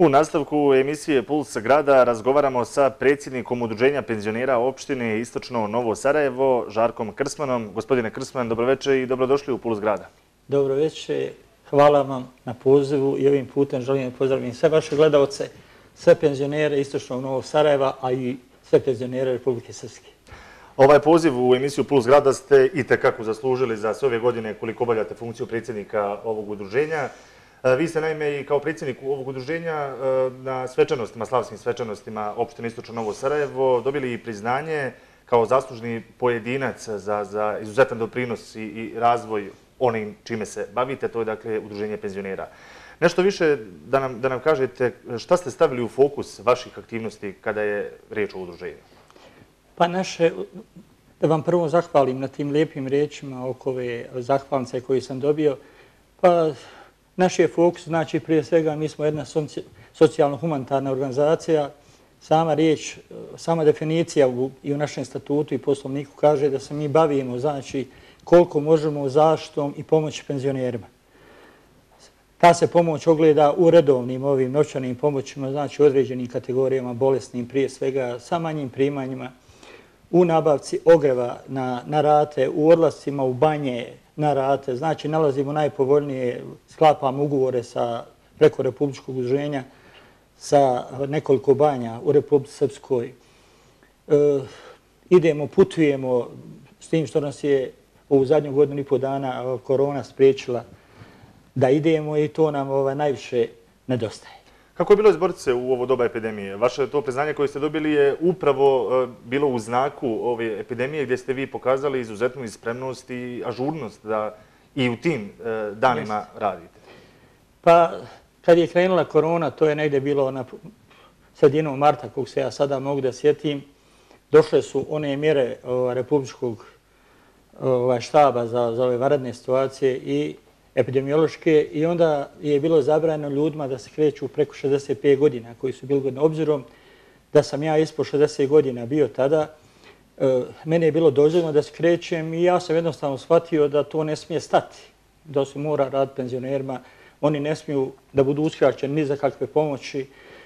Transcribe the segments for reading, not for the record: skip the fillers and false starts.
U nastavku emisije Puls grada razgovaramo sa predsjednikom Udruženja penzionera opštine Istočno Novo Sarajevo, Žarkom Krsmanom. Gospodine Krsman, dobroveče i dobrodošli u Puls grada. Dobroveče, hvala vam na pozivu i ovim putem želim da pozdravim sve vaše gledalce, sve penzionere Istočnog Novog Sarajeva, a i sve penzionere Republike Srpske. Ovaj poziv u emisiju Puls grada ste itekako zaslužili za sve ove godine koliko obavljate funkciju predsjednika ovog udruženja. Vi ste naime i kao predsjednik ovog udruženja na svečanostima, slavskim svečanostima opštine Istočno Novo Sarajevo dobili priznanje kao zaslužni pojedinac za izuzetan doprinos i razvoj onim čime se bavite, to je dakle udruženje penzionera. Nešto više da nam kažete šta ste stavili u fokus vaših aktivnosti kada je riječ o udruženju? Pa da vam prvo zahvalim na tim lijepim riječima oko ove zahvalnice koje sam dobio. Pa naš je fokus, znači prije svega mi smo jedna socijalno-humanitarna organizacija. Sama riječ, sama definicija i u našem statutu i poslovniku kaže da se mi bavimo, znači koliko možemo zaštitom i pomoći penzionerima. Ta se pomoć ogleda u redovnim ovim novčanim pomoćima, znači određenim kategorijama, bolesnim prije svega, sa manjim primanjima, u nabavci ogreva na rate, u odlascima u banje na rate. Znači nalazimo najpovoljnije, sklapamo ugovore preko Republičkog udruženja sa nekoliko banja u Republici Srpskoj. Idemo, putujemo s tim što nas je u zadnju godinu i po dana korona spriječila da idemo i to nam najviše nedostaje. Kako je bilo izboriti se u ovo doba epidemije? Vaše to priznanje koje ste dobili je upravo bilo u znaku ove epidemije gdje ste vi pokazali izuzetnu spremnost i ažurnost da i u tim danima radite. Pa kad je krenula korona, to je negdje bilo na sredinom marta, kog se ja sada mogu da sjetim, došle su one mjere Republičkog štaba za ove vanredne situacije i epidemiološke i onda je bilo zabranjeno ljudima da se kreću preko 65 godina koji su bili godini. Obzirom da sam ja ispod 60 godina bio tada, mene je bilo dozvoljeno da se krećem i ja sam jednostavno shvatio da to ne smije stati, da se mora raditi penzionerima. Oni ne smiju da budu uskraćeni ni za kakve pomoći.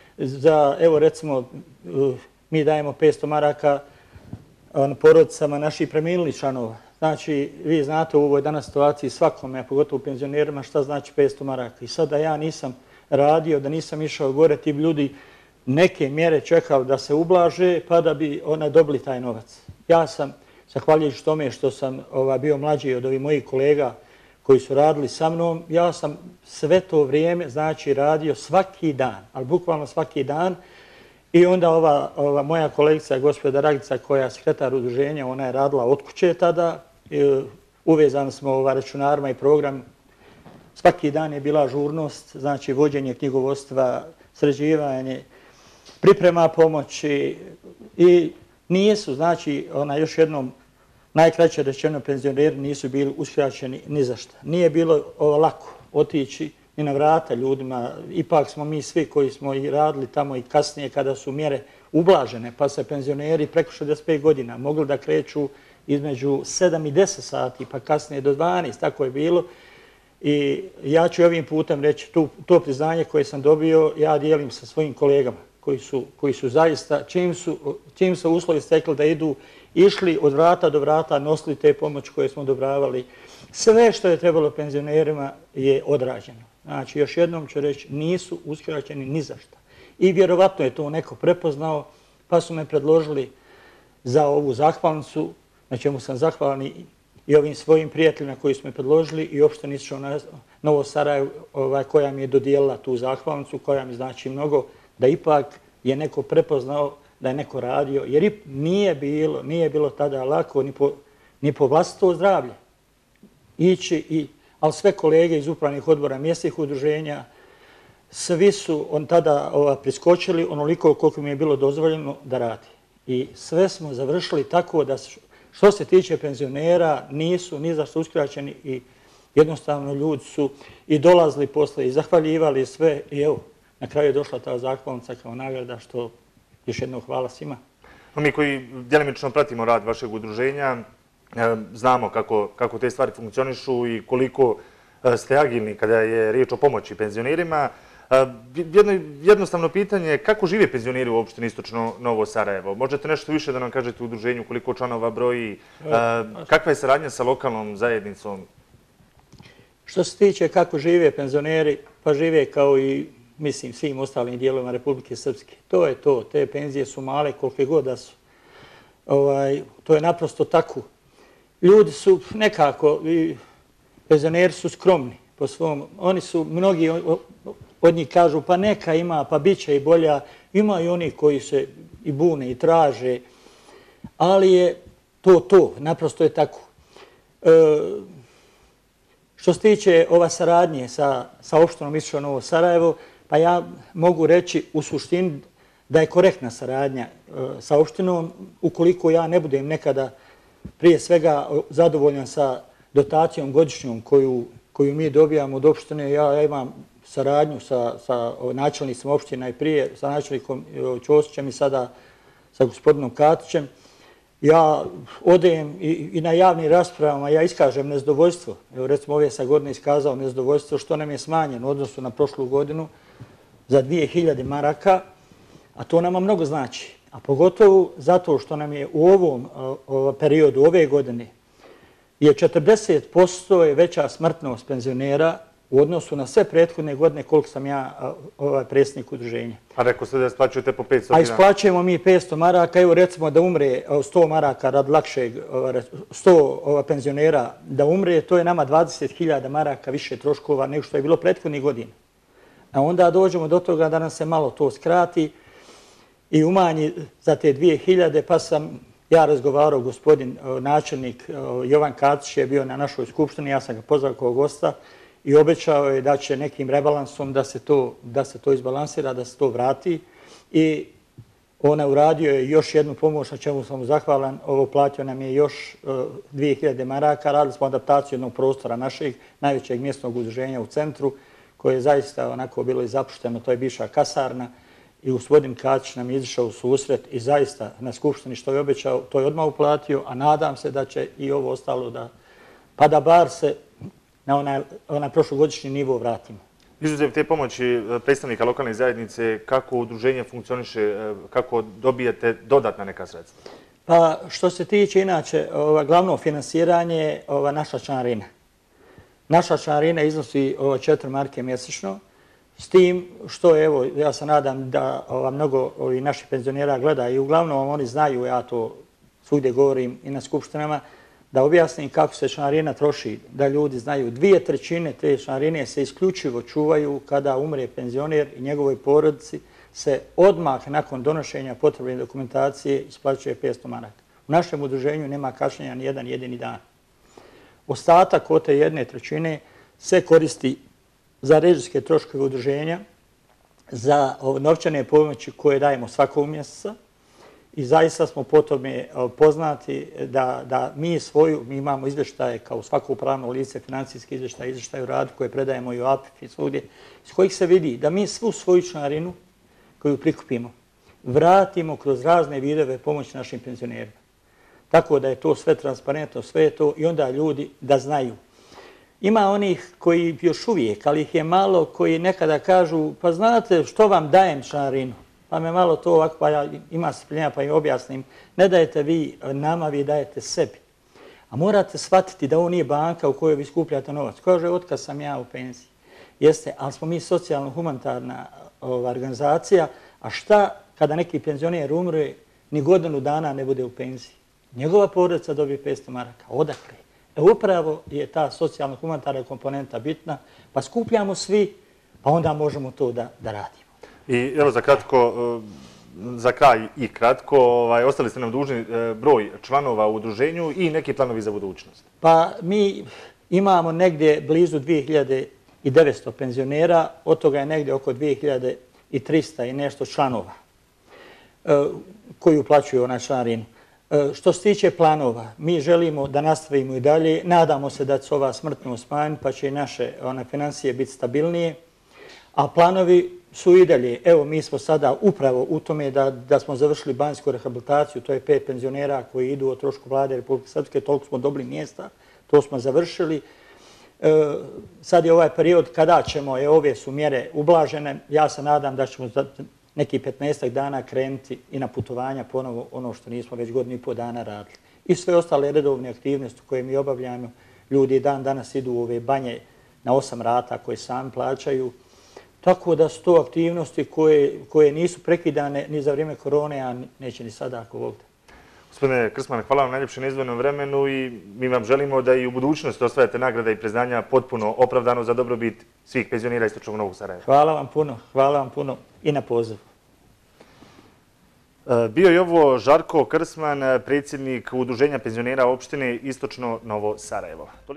Evo recimo, mi dajemo 500 maraka porodicama naših preminulih članova. Znači, vi znate u ovoj danas situaciji svakome, a pogotovo penzionerima, šta znači 500 maraka. I sada ja nisam radio, da nisam išao gore, ti ljudi neke mjere čekali da se ublaže pa da bi dobili taj novac. Ja sam, zahvaljujući tome što sam bio mlađi od ovih mojih kolega koji su radili sa mnom, ja sam sve to vrijeme, znači, radio svaki dan, ali bukvalno svaki dan. I onda ova moja kolegica, gospođa Dragica, koja je sekretar udruženja, ona je radila od kuće tada. Uvezani smo računarima i program. Svaki dan je bila ažurnost, znači vođenje knjigovodstva, sređivanje, priprema pomoći i nisu, znači, još jednom, najkraće rečeno, penzioneri nisu bili uskraćeni ni za šta. Nije bilo lako otići ni na vrata ljudima. Ipak smo mi svi koji smo i radili tamo i kasnije kada su mjere ublažene, pa se penzioneri preko 65 godina mogli da kreću između 7 i 10 sati, pa kasnije do 12, tako je bilo. I ja ću ovim putem reći, to priznanje koje sam dobio, ja dijelim sa svojim kolegama koji su zaista, čim su uslovi stekli da idu, išli od vrata do vrata, nosili te pomoći koje smo odobravali. Sve što je trebalo penzionerima je odrađeno. Znači, još jednom ću reći, nisu uskraćeni ni za šta. I vjerovatno je to neko prepoznao, pa su me predložili za ovu zahvalnicu, na čemu sam zahvalan i ovim svojim prijateljima koji su me predložili i opštini Istočno Novo Sarajevo koja mi je dodijelila tu zahvalnicu, koja mi znači mnogo, da ipak je neko prepoznao, da je neko radio, jer nije bilo tada lako ni po vlastito zdravlje ići, ali sve kolege iz upravnih odbora mjesnih udruženja, svi su tada priskočili onoliko koliko mi je bilo dozvoljeno da radi. I sve smo završili tako da što se tiče penzionera nisu ni za što uskraćeni i jednostavno ljudi su i dolazili posle i zahvaljivali sve i evo, na kraju je došla ta zahvalnica kao nagrada što još jednom hvala svima. Mi koji djelimično pratimo rad vašeg udruženja, znamo kako te stvari funkcionišu i koliko ste agilni kada je riječ o pomoći penzionerima. Jedno jednostavno pitanje, kako žive penzioneri u opštini Istočno Novo Sarajevo? Možete nešto više da nam kažete u udruženju, koliko članova broji, kakva je saradnja sa lokalnom zajednicom? Što se tiče kako žive penzioneri, pa žive kao i, mislim, svim ostalim dijelovima Republike Srpske. To je to. Te penzije su male kolike god da su. To je naprosto tako. Ljudi su nekako, penzioneri su skromni po svom. Oni su, mnogi od njih kažu pa neka ima, pa bit će i bolja. Ima i oni koji se i bune i traže, ali je to. Naprosto je tako. Što se tiče ova saradnje sa opštinom Istočno Novo Sarajevo, pa ja mogu reći u suštini da je korektna saradnja sa opštinom, ukoliko ja ne budem nekada prije svega zadovoljan sa dotacijom godišnjom koju mi dobijamo od opštine. Ja imam saradnju sa načelnicima opština i prije, sa načelnikom Ćosićem i sada sa gospodinom Katićem. Ja odem i na javnim raspravama, ja iskažem nezadovoljstvo. Evo recimo ove sa godine iskazao nezadovoljstvo što nam je smanjeno u odnosu na prošlu godinu za 2000 maraka, a to nama mnogo znači. A pogotovo zato što nam je u ovom periodu, ove godine, je 40% je veća smrtnost penzionera u odnosu na sve prethodne godine koliko sam ja predsjednik udruženja. A rekao ste da isplaćujete po 500 dinara? A isplaćujemo mi 500 maraka. Evo recimo da umre 100 maraka rad lakšeg, 100 penzionera da umre, to je nama 20.000 maraka više troškova nego što je bilo prethodnih godina. A onda dođemo do toga da nam se malo to skrati i umanji za te 2000, pa sam ja razgovarao, gospodin načelnik Jovan Katić je bio na našoj skupštini, ja sam ga pozvao kao gosta i obećao je da će nekim rebalansom da se to izbalansira, da se to vrati. I ona uradio je još jednu pomoć, na čemu sam mu zahvalan. Ovo platio nam je još 2000 maraka. Radili smo adaptaciju jednog prostora našeg, najvećeg mjesnog udruženja u centru, koje je zaista onako bilo i zapušteno, to je bivša kasarna. I gospodin Katić nam je izišao u susret i zaista na skupštini što je obećao, to je odmah uplatio, a nadam se da će i ovo ostalo pa da bar se na onaj prošlogodišnji nivo vratimo. Izuzev te pomoći predstavnika lokalne zajednice, kako udruženje funkcioniše, kako dobijete dodatna neka sredstva? Pa što se tiče inače, glavno finansiranje je naša članarina. Naša članarina iznosi 4 marke mjesečno, s tim što, evo, ja se nadam da mnogo naših penzionera gleda i uglavnom oni znaju, ja to svugdje govorim i na skupštinama, da objasnim kako se članarina troši, da ljudi znaju. 2/3 te članarine se isključivo čuvaju kada umre penzioner i njegovoj porodici se odmah nakon donošenja potrebne dokumentacije isplaćuje 500 maraka. U našem udruženju nema kašnjenja ni jedan jedini dan. Ostatak od te 1/3 se koristi za režijske troškove udruženja, za novčane pomoći koje dajemo svakog mjeseca i zaista smo po tome poznati da mi imamo izvještaje kao svako pravno lice, financijski izvještaj u radu koje predajemo i u APIF i svugdje, iz kojih se vidi da mi svu svoju članarinu koju prikupimo vratimo kroz razne vidove pomoći našim penzionerima. Tako da je to sve transparentno, sve je to i onda ljudi da znaju. Ima onih koji još uvijek, ali ih je malo, koji nekada kažu pa znate što vam dajem članarinu? Pa me malo to ovako, pa ja ima strpljenja pa im objasnim. Ne dajete vi nama, vi dajete sebi. A morate shvatiti da ovo nije banka u kojoj vi skupljate novac. Kaže, otkad sam ja u penziji. Jeste, ali smo mi socijalno-humanitarna organizacija, a šta kada neki penzioner umre, ni godinu dana ne bude u penziji? Njegova porodica dobije 500 maraka. Odakle? Upravo je ta socijalno-humanitarna komponenta bitna, pa skupljamo svi, pa onda možemo to da radimo. I evo za kraj i kratko, ostali ste nam dužni broj članova u udruženju i neki planovi za budućnost. Pa mi imamo negdje blizu 2900 penzionera, od toga je negdje oko 2300 i nešto članova koji uplaćuju na članarinu. Što se tiče planova, mi želimo da nastavimo i dalje. Nadamo se da će ova smrtnost smanjiti, pa će i naše financije biti stabilnije. A planovi su i dalje. Evo, mi smo sada upravo u tome da smo završili banjsku rehabilitaciju. To je 5 penzionera koji idu o trošku vlade Republike Srpske. Toliko smo dobili mjesta. To smo završili. sad je ovaj period kada ćemo, ove su mjere ublažene, ja se nadam da ćemo za nekih 15 dana krenuti i na putovanja ponovo ono što nismo već godinu i pol dana radili. I sve ostale redovne aktivnosti koje mi obavljamo, ljudi dan danas idu u ove banje na 8 rata koje sami plaćaju. Tako da su to aktivnosti koje nisu prekidane ni za vrijeme korone, a neće ni sada ako Bog da. Gospodine Krsman, hvala vam najljepše na izdvojenom vremenu i mi vam želimo da i u budućnosti osvajate nagrade i priznanja potpuno opravdano za dobrobit svih penzionera Istočnog Novog Sarajeva. Hvala vam puno i na pozivu. Bio je ovo Žarko Krsman, predsjednik Udruženja penzionera opštine Istočno Novo Sarajevo.